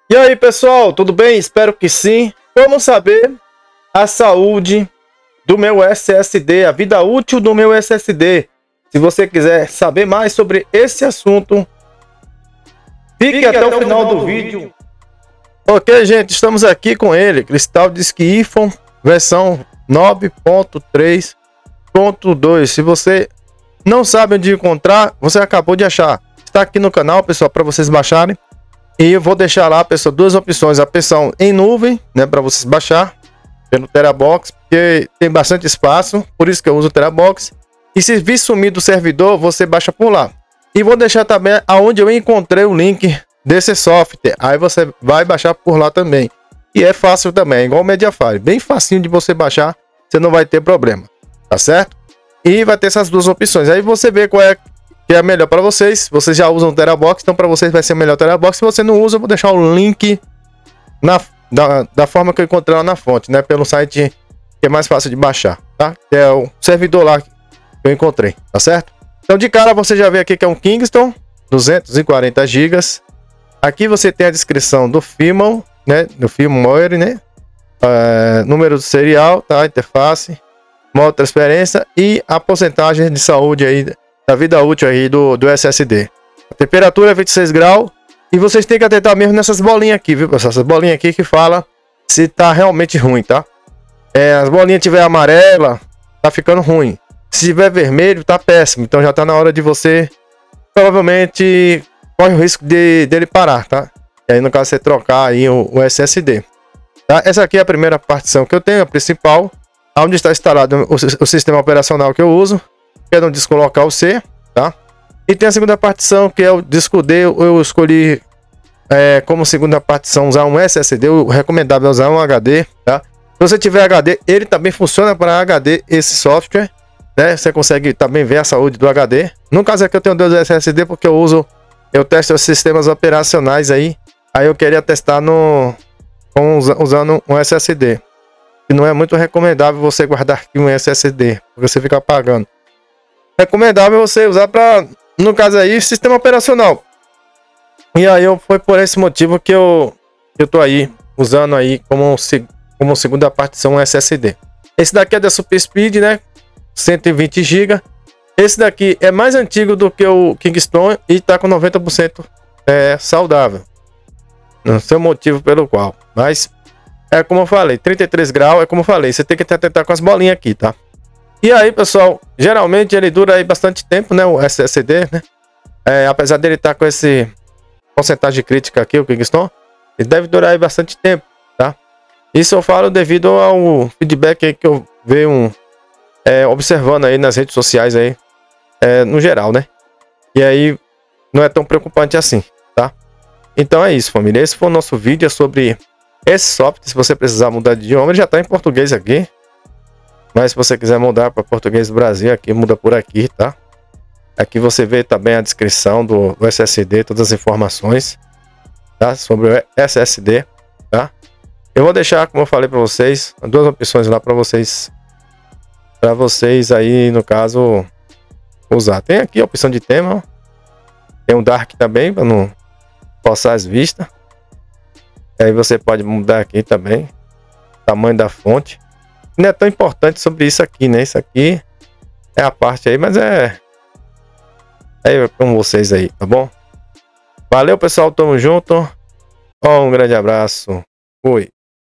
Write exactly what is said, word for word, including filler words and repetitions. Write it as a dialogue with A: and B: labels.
A: E aí, pessoal, tudo bem? Espero que sim. Vamos saber a saúde do meu S S D, a vida útil do meu S S D. Se você quiser saber mais sobre esse assunto, fique, fique até, até o final do, do vídeo. vídeo. Ok, gente, estamos aqui com ele, Cristal Disk iPhone, versão nove ponto três ponto dois. Se você não sabe onde encontrar, você acabou de achar. Está aqui no canal, pessoal, para vocês baixarem. E eu vou deixar lá, pessoal, duas opções. A versão em nuvem, né, para vocês baixar pelo Terabox, porque tem bastante espaço, por isso que eu uso o Terabox. E se vir sumir do servidor, você baixa por lá. E vou deixar também aonde eu encontrei o link desse software. Aí você vai baixar por lá também. E é fácil também, igual o Mediafire. Bem facinho de você baixar, você não vai ter problema, tá certo? E vai ter essas duas opções. Aí você vê qual é que é melhor para vocês. Vocês já usam o Terabox, então para vocês vai ser melhor o Terabox. Se você não usa, eu vou deixar o link na, da, da forma que eu encontrei lá na fonte, né? Pelo site que é mais fácil de baixar, tá? Que é o servidor lá que eu encontrei, tá certo? Então de cara você já vê aqui que é um Kingston duzentos e quarenta gigas. Aqui você tem a descrição do firmware, né? Do firmware, né? É, número do serial, tá? Interface, modo de transferência e a porcentagem de saúde aí da vida útil aí do, do S S D. A temperatura é vinte e seis graus. E vocês têm que atentar mesmo nessas bolinhas aqui, viu, pessoal? Essas bolinhas aqui que fala se tá realmente ruim, tá? É, as bolinhas tiver amarela, tá ficando ruim. Se tiver vermelho, tá péssimo. Então já tá na hora de você, provavelmente, corre o risco de dele parar, tá? E aí no caso você trocar aí o, o S S D. Tá? Essa aqui é a primeira partição que eu tenho, a principal, onde está instalado o, o sistema operacional que eu uso. Que é no disco local C, tá? E tem a segunda partição, que é o disco D. Eu escolhi é, como segunda partição usar um S S D. O recomendável é usar um H D, tá? Se você tiver H D, ele também funciona para H D, esse software, né? Você consegue também ver a saúde do H D. No caso aqui eu tenho dois S S D porque eu uso, eu testo os sistemas operacionais aí. Aí eu queria testar no, com, usando um S S D. E não é muito recomendável você guardar aqui um S S D, porque você fica apagando. Recomendável você usar para, no caso aí, sistema operacional. E aí eu, foi por esse motivo que eu eu tô aí usando aí como, como segunda partição S S D. Esse daqui é da Super Speed, né? cento e vinte gigas. Esse daqui é mais antigo do que o Kingston e tá com noventa por cento é, saudável. Não sei o motivo pelo qual, mas é como eu falei, trinta e três graus, é como eu falei, você tem que tentar com as bolinhas aqui, tá? E aí, pessoal, geralmente ele dura aí bastante tempo, né? O S S D, né? É, apesar dele estar com esse porcentagem crítica aqui, o Kingston, ele deve durar aí bastante tempo, tá? Isso eu falo devido ao feedback aí que eu venho é, observando aí nas redes sociais aí, é, no geral, né? E aí, não é tão preocupante assim, tá? Então é isso, família. Esse foi o nosso vídeo sobre esse software. Se você precisar mudar de idioma, ele já tá em português aqui. Mas se você quiser mudar para português do Brasil, aqui muda por aqui, tá? Aqui você vê também a descrição do, do S S D, todas as informações, tá? Sobre o S S D, tá? Eu vou deixar, como eu falei para vocês, duas opções lá para vocês, para vocês aí, no caso, usar. Tem aqui a opção de tema, ó. Tem um Dark também, para não forçar as vistas. Aí você pode mudar aqui também, tamanho da fonte. Não é tão importante sobre isso aqui, né? Isso aqui é a parte aí, mas é é com vocês aí, tá bom? Valeu, pessoal, tamo junto. Ó, um grande abraço. Fui.